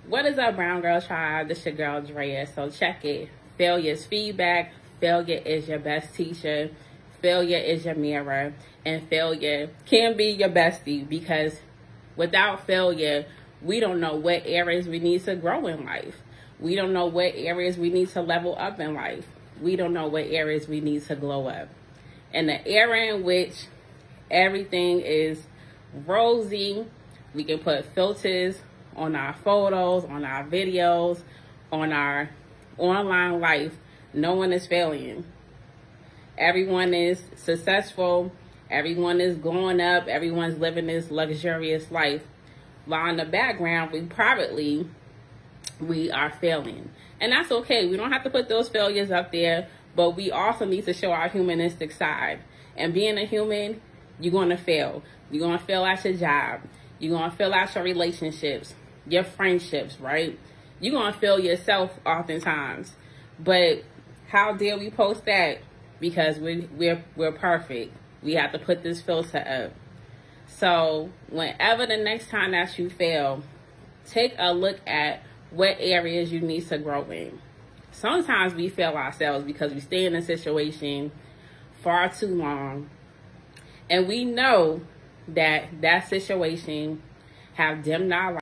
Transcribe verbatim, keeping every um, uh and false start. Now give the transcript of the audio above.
What is up, Brown Girl Tribe? This your girl Drea. So check it. Failure is feedback. Failure is your best teacher. Failure is your mirror. And failure can be your bestie, because without failure, we don't know what areas we need to grow in life. We don't know what areas we need to level up in life. We don't know what areas we need to glow up. And the area in which everything is rosy, we can put filters on our photos, on our videos, on our online life. No one is failing. Everyone is successful. Everyone is going up. Everyone's living this luxurious life. While in the background, we privately, we are failing. And that's okay. We don't have to put those failures up there, but we also need to show our humanistic side. And being a human, you're going to fail. You're going to fail at your job. You're going to fail at your relationships, your friendships, right? You're going to fail yourself oftentimes. But how dare we post that? Because we, we're, we're perfect. We have to put this filter up. So whenever the next time that you fail, take a look at what areas you need to grow in. Sometimes we fail ourselves because we stay in a situation far too long, and we know that that situation have dimmed our life.